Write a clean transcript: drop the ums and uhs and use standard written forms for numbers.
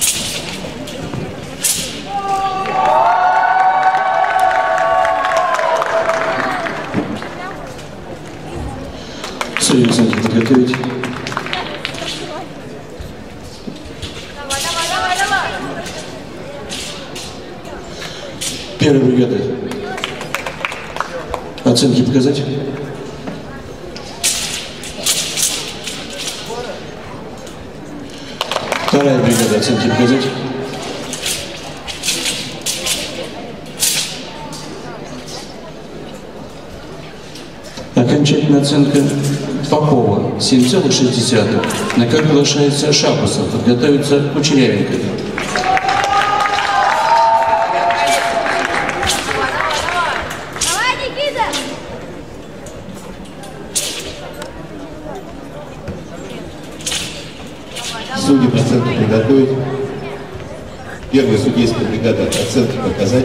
Судьи оценки подготовить. Первая бригада. Оценки показать. Вторая бригада. Оценки показать. Окончательная оценка Попова 7,6. На как приглашается Шапусов. Подготовиться Кучерявенко. Судьи оценки приготовить. Первая судейская бригада оценки показать.